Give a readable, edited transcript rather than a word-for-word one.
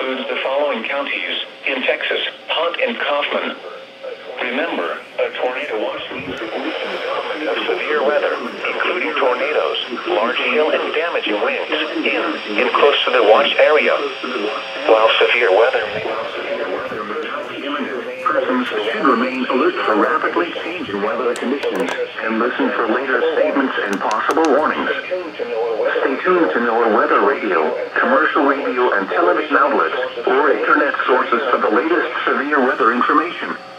includes the following counties in Texas: Hunt and Kaufman. Remember, a tornado watch means the conditions of severe weather, including tornadoes, large hail, and damaging winds in close to the watch area. While severe weather may persons should remain alert for rapidly changing weather conditions and listen for later statements and possible warnings. Stay tuned to NOAA weather radio, commercial radio and television outlets, or internet sources for the latest severe weather information.